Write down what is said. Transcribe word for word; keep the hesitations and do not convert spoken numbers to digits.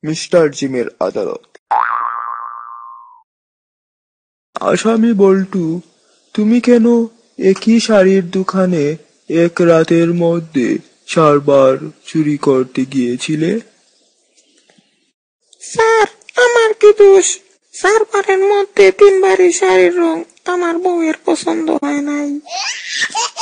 Mister জিমের আদালত। আসামি বল্টু, তুমি কেন একই শাড়ির দোকানে এক রাতের মধ্যে চারবার চুরি করতে গিয়েছিলে? স্যার, আমার কি দোষ? চারবারের মধ্যে তিনবারই শাড়ির রং আমার বউয়ের পছন্দ হয় নাই।